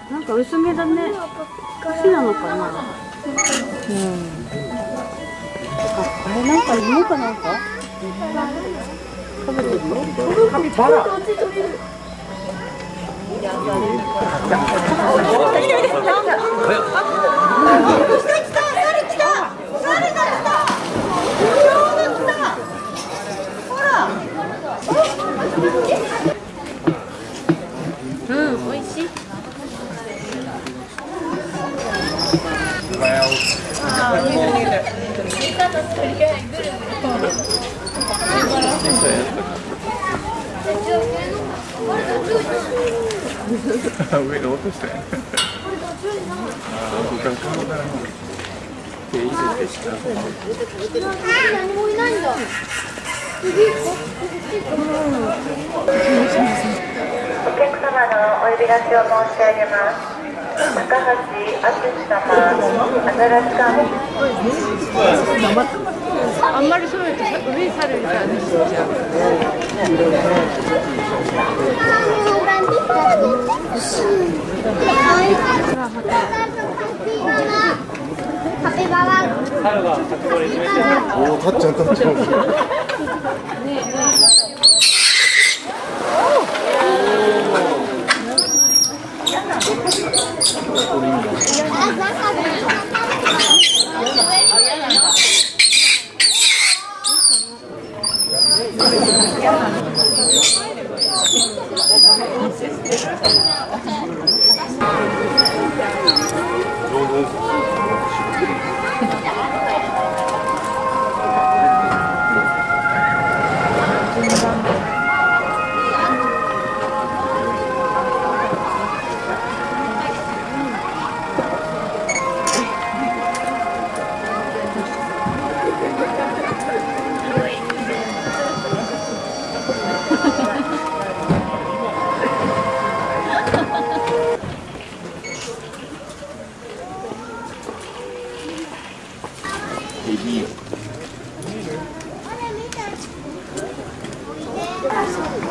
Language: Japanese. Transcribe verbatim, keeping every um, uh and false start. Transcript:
なんか薄めだね。串なのかな。うん。あれなんか芋かなんか。食べてる。カピバラ。うん、美味しい。 上に落として。 何もいないんだ。お客様のお呼び出しを申し上げます。高橋敦様、アザラシカン。 あんまりそういうと上にされるからね。 カピバラ。 おお、たっちゃんたっちゃん。 あ、そう。